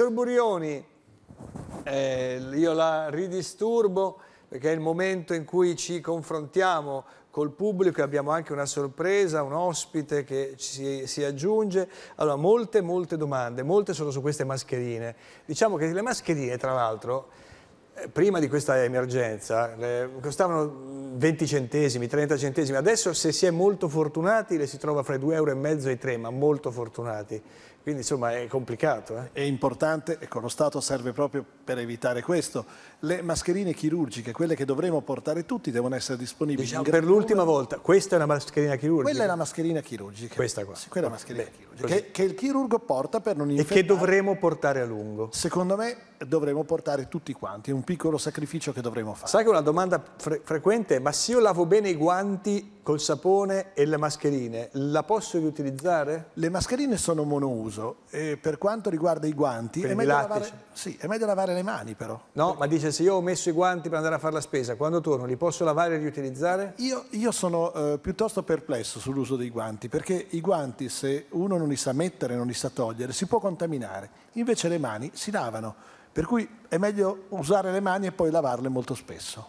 Professor Burioni, io la ridisturbo perché è il momento in cui ci confrontiamo col pubblico e abbiamo anche una sorpresa, un ospite che si aggiunge. Allora, molte domande, molte sono su queste mascherine. Diciamo che le mascherine, tra l'altro, prima di questa emergenza costavano 20 centesimi, 30 centesimi, adesso se si è molto fortunati le si trova fra i 2,5 € e i 3, ma molto fortunati. Quindi insomma è complicato. È importante, e con lo Stato serve proprio per evitare questo. Le mascherine chirurgiche, quelle che dovremo portare tutti, devono essere disponibili. Diciamo, per l'ultima volta, questa è una mascherina chirurgica? Quella è la mascherina chirurgica. Questa qua. Sì, quella è la mascherina chirurgica, che il chirurgo porta per non infettare. E che dovremo portare a lungo? Secondo me dovremo portare tutti quanti, è un piccolo sacrificio che dovremo fare. Sai che una domanda frequente è: ma se io lavo bene i guanti col sapone e le mascherine, la posso riutilizzare? Le mascherine sono monouso e per quanto riguarda i guanti è meglio lavare le mani però. No, ma dice, se io ho messo i guanti per andare a fare la spesa, quando torno li posso lavare e riutilizzare? Io sono piuttosto perplesso sull'uso dei guanti, perché i guanti, se uno non li sa mettere, non li sa togliere, si può contaminare. Invece le mani si lavano, per cui è meglio usare le mani e poi lavarle molto spesso.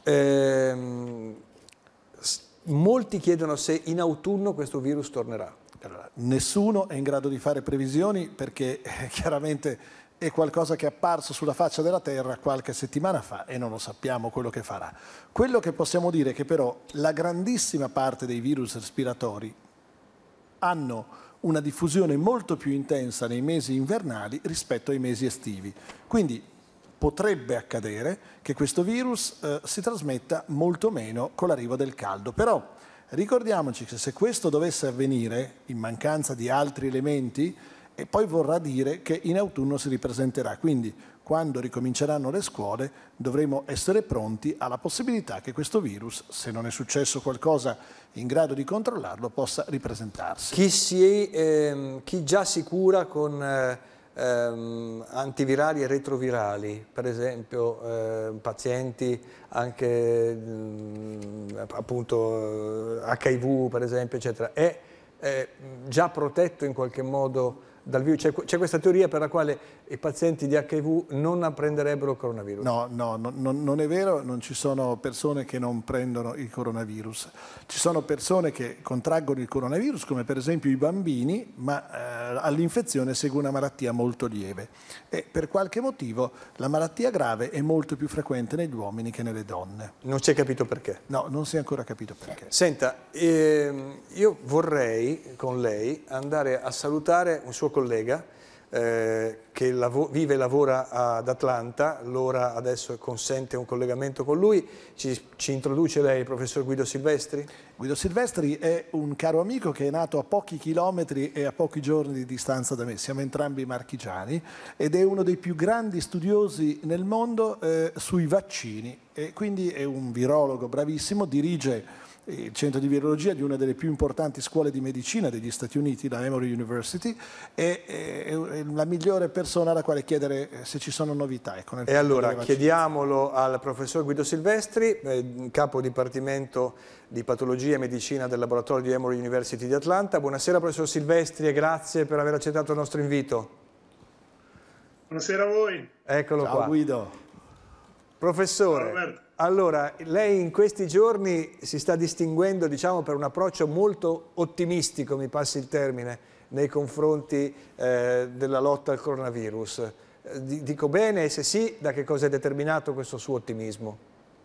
Molti chiedono se in autunno questo virus tornerà. Allora, nessuno è in grado di fare previsioni perché chiaramente è qualcosa che è apparso sulla faccia della Terra qualche settimana fa e non lo sappiamo quello che farà. Quello che possiamo dire è che però la grandissima parte dei virus respiratori hanno una diffusione molto più intensa nei mesi invernali rispetto ai mesi estivi. Quindi potrebbe accadere che questo virus si trasmetta molto meno con l'arrivo del caldo. Però ricordiamoci che se questo dovesse avvenire in mancanza di altri elementi, e poi vorrà dire che in autunno si ripresenterà. Quindi quando ricominceranno le scuole dovremo essere pronti alla possibilità che questo virus, se non è successo qualcosa in grado di controllarlo, possa ripresentarsi. Chi già si cura con antivirali e retrovirali, per esempio pazienti anche appunto HIV per esempio eccetera, è già protetto in qualche modo dal virus? C'è questa teoria per la quale i pazienti di HIV non apprenderebbero il coronavirus? No, non è vero, non ci sono persone che non prendono il coronavirus. Ci sono persone che contraggono il coronavirus, come per esempio i bambini, ma all'infezione segue una malattia molto lieve. E per qualche motivo la malattia grave è molto più frequente negli uomini che nelle donne. Non si è capito perché? No, non si è ancora capito perché. Senta, io vorrei con lei andare a salutare un suo collega che vive e lavora ad Atlanta, l'ora adesso consente un collegamento con lui. Ci introduce lei il professor Guido Silvestri? Guido Silvestri è un caro amico che è nato a pochi chilometri e a pochi giorni di distanza da me, siamo entrambi marchigiani, ed è uno dei più grandi studiosi nel mondo sui vaccini, e quindi è un virologo bravissimo, dirige il centro di virologia di una delle più importanti scuole di medicina degli Stati Uniti, la Emory University, è la migliore persona alla quale chiedere se ci sono novità. E allora chiediamolo al professor Guido Silvestri, capo dipartimento di patologia e medicina del laboratorio di Emory University di Atlanta. Buonasera professor Silvestri e grazie per aver accettato il nostro invito. Buonasera a voi. Eccolo qua. Ciao Guido. Professore. Ciao, allora, lei in questi giorni si sta distinguendo, diciamo, per un approccio molto ottimistico, mi passi il termine, nei confronti della lotta al coronavirus. Dico bene? E se sì, da che cosa è determinato questo suo ottimismo?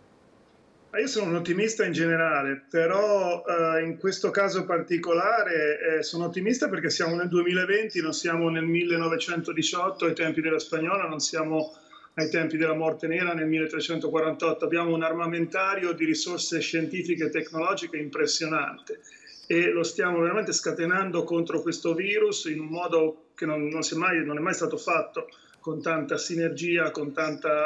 Io sono un ottimista in generale, però in questo caso particolare sono ottimista perché siamo nel 2020, non siamo nel 1918 ai tempi della Spagnola, non siamo ai tempi della Morte Nera nel 1348. Abbiamo un armamentario di risorse scientifiche e tecnologiche impressionante e lo stiamo veramente scatenando contro questo virus in un modo che non è mai stato fatto, con tanta sinergia, con tanta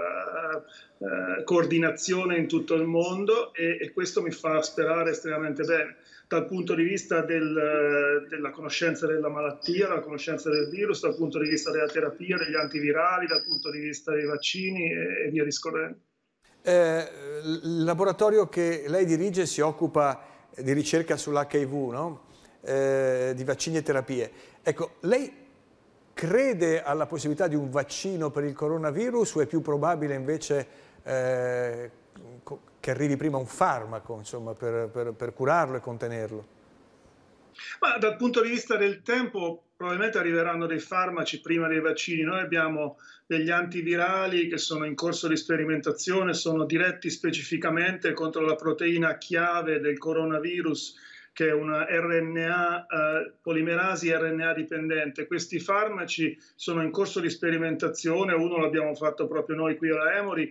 coordinazione in tutto il mondo, e questo mi fa sperare estremamente bene dal punto di vista della conoscenza della malattia, dalla conoscenza del virus, dal punto di vista della terapia, degli antivirali, dal punto di vista dei vaccini e via discorrendo. Il laboratorio che lei dirige si occupa di ricerca sull'HIV, no? Di vaccini e terapie. Ecco, lei crede alla possibilità di un vaccino per il coronavirus o è più probabile invece che arrivi prima un farmaco, insomma, per curarlo e contenerlo? Ma dal punto di vista del tempo probabilmente arriveranno dei farmaci prima dei vaccini. Noi abbiamo degli antivirali che sono in corso di sperimentazione, sono diretti specificamente contro la proteina chiave del coronavirus, che è una RNA, polimerasi RNA dipendente. Questi farmaci sono in corso di sperimentazione, uno l'abbiamo fatto proprio noi qui alla Emory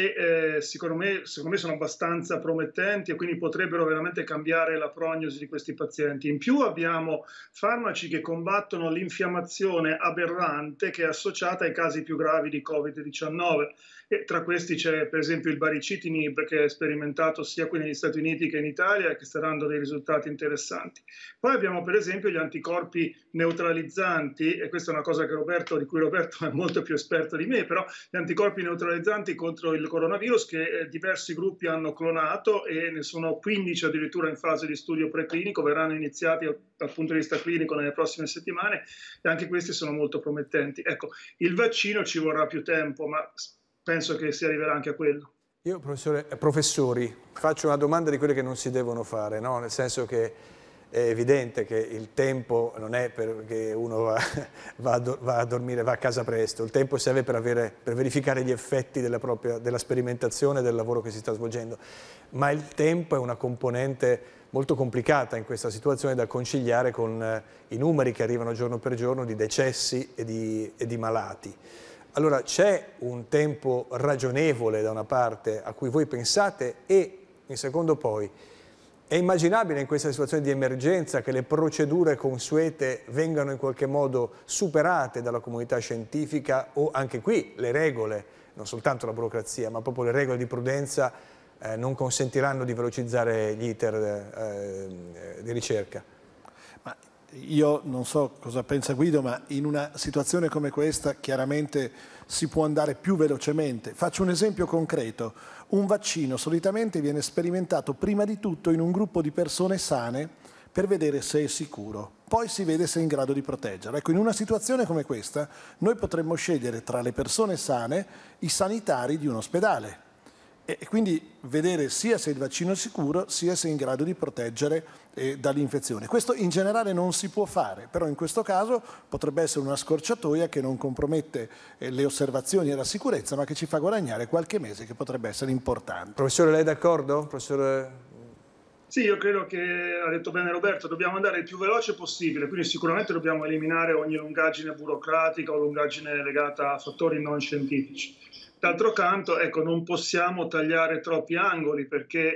e secondo me sono abbastanza promettenti e quindi potrebbero veramente cambiare la prognosi di questi pazienti. In più abbiamo farmaci che combattono l'infiammazione aberrante che è associata ai casi più gravi di Covid-19. E tra questi c'è per esempio il baricitinib, che è sperimentato sia qui negli Stati Uniti che in Italia e che sta dando dei risultati interessanti. Poi abbiamo per esempio gli anticorpi neutralizzanti, e questa è una cosa di cui Roberto è molto più esperto di me, però gli anticorpi neutralizzanti contro il coronavirus che diversi gruppi hanno clonato e ne sono 15 addirittura in fase di studio preclinico, verranno iniziati dal punto di vista clinico nelle prossime settimane e anche questi sono molto promettenti. Ecco, il vaccino ci vorrà più tempo, ma penso che si arriverà anche a quello. Io, professori, faccio una domanda di quelle che non si devono fare, no? Nel senso che è evidente che il tempo non è perché uno va a dormire, va a casa presto, il tempo serve per verificare gli effetti della sperimentazione, del lavoro che si sta svolgendo, ma il tempo è una componente molto complicata in questa situazione da conciliare con i numeri che arrivano giorno per giorno di decessi e di malati. Allora c'è un tempo ragionevole da una parte a cui voi pensate e in secondo poi è immaginabile in questa situazione di emergenza che le procedure consuete vengano in qualche modo superate dalla comunità scientifica o anche qui le regole, non soltanto la burocrazia ma proprio le regole di prudenza non consentiranno di velocizzare gli iter di ricerca? Io non so cosa pensa Guido, ma in una situazione come questa chiaramente si può andare più velocemente. Faccio un esempio concreto. Un vaccino solitamente viene sperimentato prima di tutto in un gruppo di persone sane per vedere se è sicuro. Poi si vede se è in grado di proteggere. Ecco, in una situazione come questa noi potremmo scegliere tra le persone sane i sanitari di un ospedale. E quindi vedere sia se il vaccino è sicuro, sia se è in grado di proteggere dall'infezione. Questo in generale non si può fare, però in questo caso potrebbe essere una scorciatoia che non compromette le osservazioni e la sicurezza, ma che ci fa guadagnare qualche mese, che potrebbe essere importante. Professore, lei è d'accordo? Professore... Sì, io credo che, ha detto bene Roberto, dobbiamo andare il più veloce possibile, quindi sicuramente dobbiamo eliminare ogni lungaggine burocratica o lungaggine legata a fattori non scientifici. D'altro canto, ecco, non possiamo tagliare troppi angoli perché,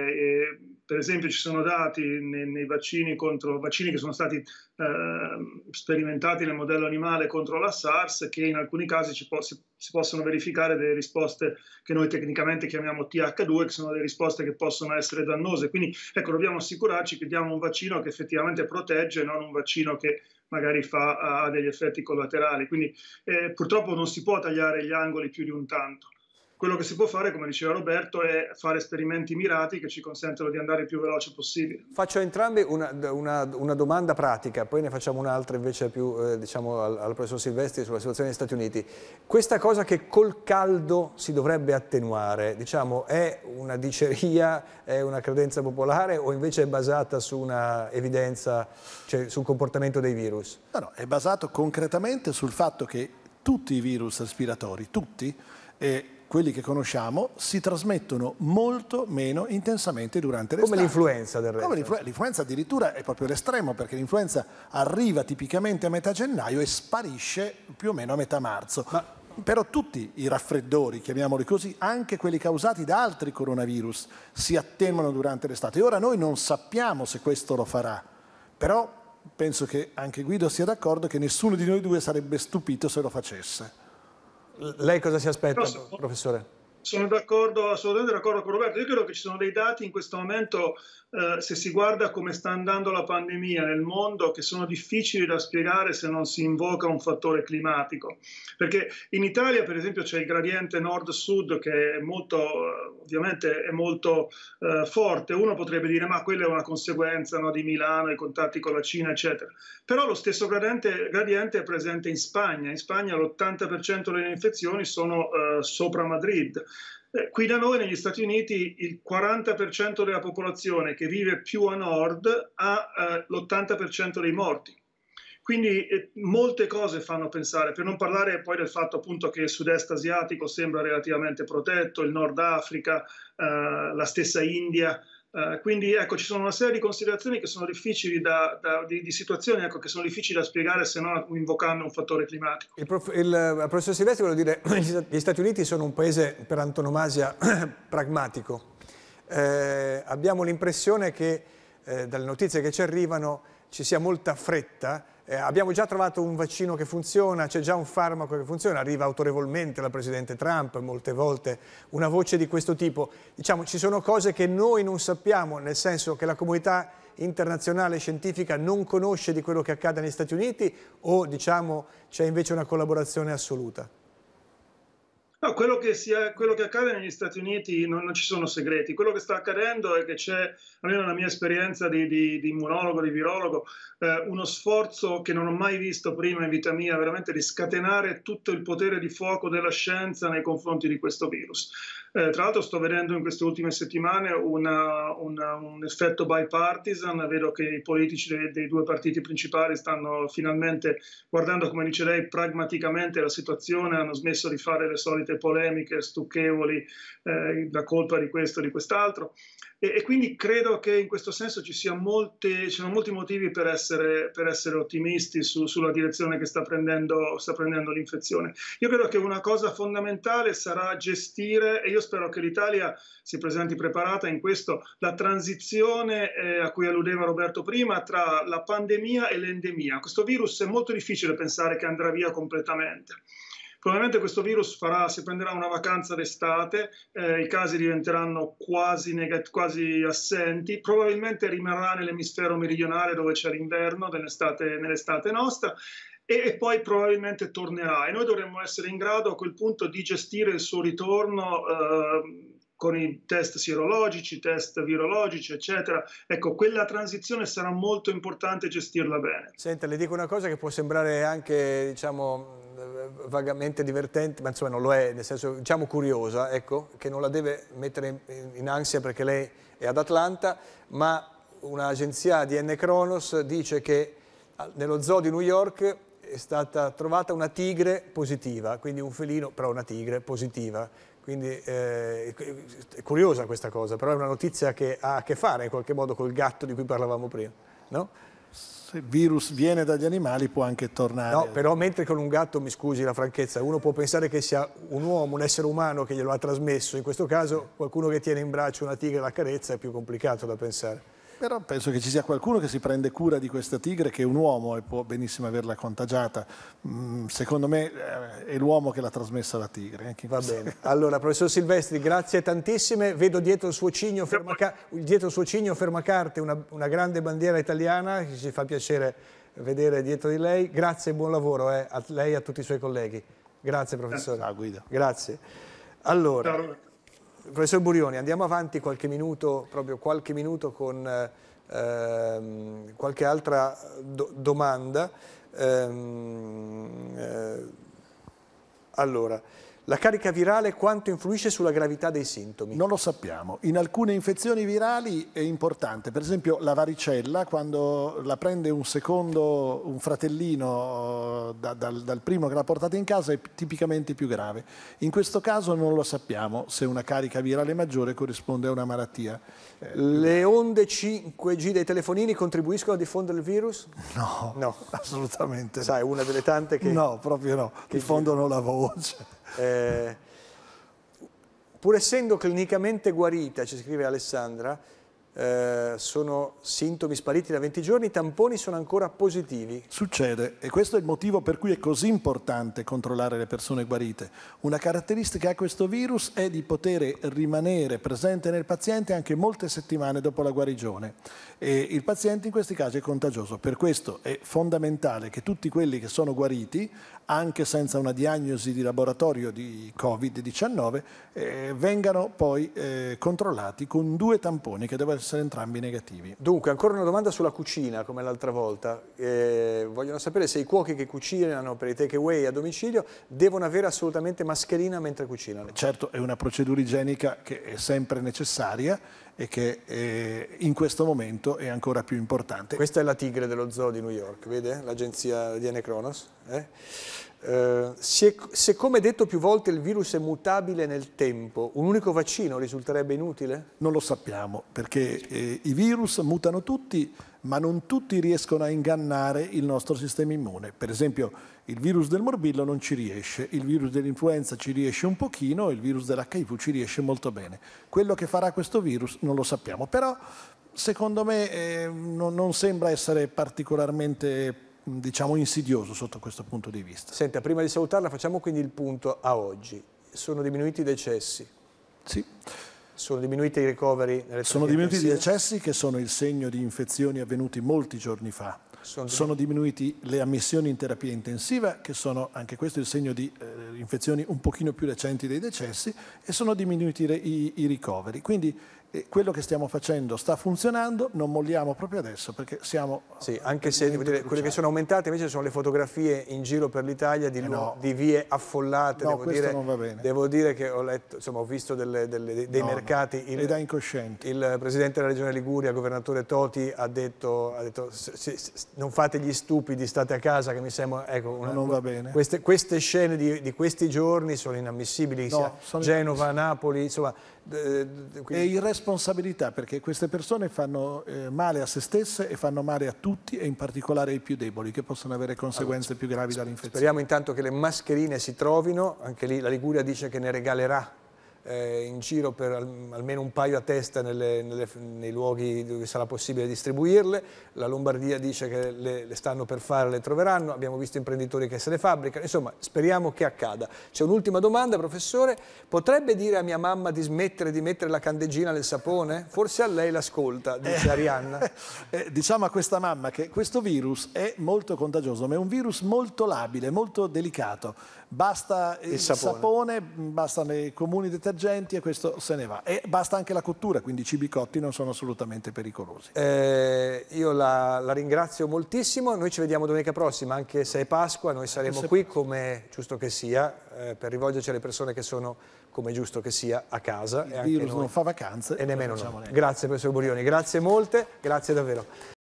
per esempio, ci sono dati nei vaccini che sono stati sperimentati nel modello animale contro la SARS, che in alcuni casi si possono verificare delle risposte che noi tecnicamente chiamiamo TH2, che sono delle risposte che possono essere dannose. Quindi, ecco, dobbiamo assicurarci che diamo un vaccino che effettivamente protegge, non un vaccino che magari ha degli effetti collaterali. Quindi purtroppo non si può tagliare gli angoli più di un tanto. Quello che si può fare, come diceva Roberto, è fare esperimenti mirati che ci consentono di andare il più veloce possibile. Faccio a entrambi una domanda pratica, poi ne facciamo un'altra invece più diciamo al professor Silvestri sulla situazione negli Stati Uniti. Questa cosa che col caldo si dovrebbe attenuare, diciamo, è una diceria, è una credenza popolare o invece è basata su una evidenza, cioè sul comportamento dei virus? No, è basato concretamente sul fatto che tutti i virus respiratori, tutti, quelli che conosciamo, si trasmettono molto meno intensamente durante l'estate. Come l'influenza del resto. L'influenza addirittura è proprio l'estremo, perché l'influenza arriva tipicamente a metà gennaio e sparisce più o meno a metà marzo. Però tutti i raffreddori, chiamiamoli così, anche quelli causati da altri coronavirus, si attenuano durante l'estate. E ora noi non sappiamo se questo lo farà, però penso che anche Guido sia d'accordo che nessuno di noi due sarebbe stupito se lo facesse. Lei cosa si aspetta, professore? Sono d'accordo, assolutamente d'accordo con Roberto. Io credo che ci sono dei dati in questo momento, se si guarda come sta andando la pandemia nel mondo, che sono difficili da spiegare se non si invoca un fattore climatico. Perché in Italia, per esempio, c'è il gradiente nord-sud che è molto, ovviamente è molto forte. Uno potrebbe dire, ma quella è una conseguenza, no, di Milano, i contatti con la Cina, eccetera. Però lo stesso gradiente è presente in Spagna. In Spagna l'80% delle infezioni sono sopra Madrid. Qui da noi negli Stati Uniti il 40% della popolazione che vive più a nord ha l'80% dei morti. Quindi molte cose fanno pensare, per non parlare poi del fatto appunto che il sud-est asiatico sembra relativamente protetto, il Nord Africa, la stessa India. Quindi ecco, ci sono una serie di considerazioni che sono difficili di situazioni, ecco, che sono difficili da spiegare se non invocando un fattore climatico. Il professor Silvestri vuole dire che gli Stati Uniti sono un paese per antonomasia pragmatico. Abbiamo l'impressione che dalle notizie che ci arrivano ci sia molta fretta. Abbiamo già trovato un vaccino che funziona, c'è già un farmaco che funziona, arriva autorevolmente dal presidente Trump, molte volte una voce di questo tipo. Diciamo, ci sono cose che noi non sappiamo, nel senso che la comunità internazionale scientifica non conosce di quello che accade negli Stati Uniti, o diciamo c'è invece una collaborazione assoluta? No, quello che accade negli Stati Uniti non ci sono segreti. Quello che sta accadendo è che c'è, almeno nella mia esperienza di immunologo, di virologo, uno sforzo che non ho mai visto prima in vita mia, veramente di scatenare tutto il potere di fuoco della scienza nei confronti di questo virus. Tra l'altro sto vedendo in queste ultime settimane un effetto bipartisan, vedo che i politici dei due partiti principali stanno finalmente guardando, come dice lei, pragmaticamente la situazione, hanno smesso di fare le solite polemiche stucchevoli, la colpa di questo e di quest'altro. E quindi credo che in questo senso ci siano molti motivi per essere ottimisti sulla direzione che sta prendendo l'infezione. Io credo che una cosa fondamentale sarà gestire, e io spero che l'Italia si presenti preparata in questo, la transizione a cui alludeva Roberto prima tra la pandemia e l'endemia. Questo virus è molto difficile pensare che andrà via completamente. Probabilmente questo virus si prenderà una vacanza d'estate, i casi diventeranno quasi assenti, probabilmente rimarrà nell'emisfero meridionale dove c'è l'inverno, nell'estate nostra, e poi probabilmente tornerà. E noi dovremmo essere in grado a quel punto di gestire il suo ritorno con i test sierologici, test virologici, eccetera. Ecco, quella transizione sarà molto importante gestirla bene. Senta, le dico una cosa che può sembrare anche, diciamo, vagamente divertente, ma insomma non lo è, nel senso, diciamo, curiosa, ecco, che non la deve mettere in ansia perché lei è ad Atlanta, ma un'agenzia di N. Kronos dice che nello zoo di New York è stata trovata una tigre positiva, quindi un felino, però una tigre positiva. Quindi è curiosa questa cosa, però è una notizia che ha a che fare in qualche modo col gatto di cui parlavamo prima, no? Se il virus viene dagli animali può anche tornare. No, però mentre con un gatto, mi scusi la franchezza, uno può pensare che sia un uomo, un essere umano che glielo ha trasmesso, in questo caso qualcuno che tiene in braccio una tigre e la carezza è più complicato da pensare. Però penso che ci sia qualcuno che si prende cura di questa tigre, che è un uomo e può benissimo averla contagiata. Secondo me è l'uomo che l'ha trasmessa alla tigre. Va bene. Allora, professor Silvestri, grazie tantissime. Vedo dietro il suo cigno fermacarte una grande bandiera italiana, che ci fa piacere vedere dietro di lei. Grazie e buon lavoro a lei e a tutti i suoi colleghi. Grazie, professore. Ciao, Guido. Grazie. Allora, professor Burioni, andiamo avanti qualche minuto con qualche altra domanda. Allora, la carica virale quanto influisce sulla gravità dei sintomi? Non lo sappiamo. In alcune infezioni virali è importante. Per esempio la varicella, quando la prende un fratellino dal primo che l'ha portata in casa, è tipicamente più grave. In questo caso non lo sappiamo se una carica virale maggiore corrisponde a una malattia. Le onde 5G dei telefonini contribuiscono a diffondere il virus? No, no, assolutamente no. Sai, una delle tante che... No, proprio no, diffondono la voce. Pur essendo clinicamente guarita, ci scrive Alessandra, sono sintomi spariti da 20 giorni, i tamponi sono ancora positivi. Succede, e questo è il motivo per cui è così importante controllare le persone guarite. Una caratteristica che ha questo virus è di poter rimanere presente nel paziente anche molte settimane dopo la guarigione. E il paziente in questi casi è contagioso. Per questo è fondamentale che tutti quelli che sono guariti, anche senza una diagnosi di laboratorio di Covid-19, vengano poi controllati con 2 tamponi che devono essere entrambi negativi. Dunque, ancora una domanda sulla cucina, come l'altra volta. Vogliono sapere se i cuochi che cucinano per i takeaway a domicilio devono avere assolutamente mascherina mentre cucinano. Certo, è una procedura igienica che è sempre necessaria e che in questo momento è ancora più importante. Questa è la tigre dello zoo di New York, vede? L'agenzia DN Kronos. Se come detto più volte il virus è mutabile nel tempo, un unico vaccino risulterebbe inutile? Non lo sappiamo, perché i virus mutano tutti, ma non tutti riescono a ingannare il nostro sistema immune. Per esempio, il virus del morbillo non ci riesce, il virus dell'influenza ci riesce un pochino, il virus dell'HIV ci riesce molto bene. Quello che farà questo virus non lo sappiamo, però secondo me non sembra essere particolarmente, diciamo, insidioso sotto questo punto di vista. Senta, prima di salutarla facciamo quindi il punto a oggi. Sono diminuiti i decessi? Sì. Sono diminuiti i ricoveri nelle Sono terapie diminuiti i intensive? decessi, che sono il segno di infezioni avvenuti molti giorni fa. Sono diminuiti le ammissioni in terapia intensiva, che sono anche questo il segno di infezioni un pochino più recenti dei decessi, e sono diminuiti i ricoveri. Quindi quello che stiamo facendo sta funzionando, non molliamo proprio adesso perché siamo... Sì, anche se devo dire, quelle che sono aumentate invece sono le fotografie in giro per l'Italia di vie affollate. No, questo non va bene. Devo dire che ho letto, insomma, ho visto dei mercati. È da incoscienti. Il presidente della regione Liguria, governatore Toti, ha detto non fate gli stupidi, state a casa, che mi sembra... Ecco, non va bene. Queste scene di questi giorni sono inammissibili, No, sia Genova, Napoli, insomma... È irresponsabilità, perché queste persone fanno male a se stesse e fanno male a tutti, e in particolare ai più deboli, che possono avere conseguenze più gravi dall'infezione. Speriamo intanto che le mascherine si trovino, anche lì la Liguria dice che ne regalerà in giro per almeno un paio a testa nei luoghi dove sarà possibile distribuirle. La Lombardia dice che le stanno per fare, le troveranno, abbiamo visto imprenditori che se le fabbricano, insomma speriamo che accada. C'è un'ultima domanda, professore: potrebbe dire a mia mamma di smettere di mettere la candeggina nel sapone? Forse a lei l'ascolta, dice Arianna. Diciamo a questa mamma che questo virus è molto contagioso, ma è un virus molto labile, molto delicato. Basta il sapone, bastano i comuni detergenti e questo se ne va. E basta anche la cottura, quindi i cibi cotti non sono assolutamente pericolosi. Io la ringrazio moltissimo, noi ci vediamo domenica prossima, anche se è Pasqua, noi saremo qui come giusto che sia, per rivolgerci alle persone che sono, come giusto che sia, a casa. Il virus non fa vacanze e nemmeno noi. Grazie professor Burioni, grazie molte, grazie davvero.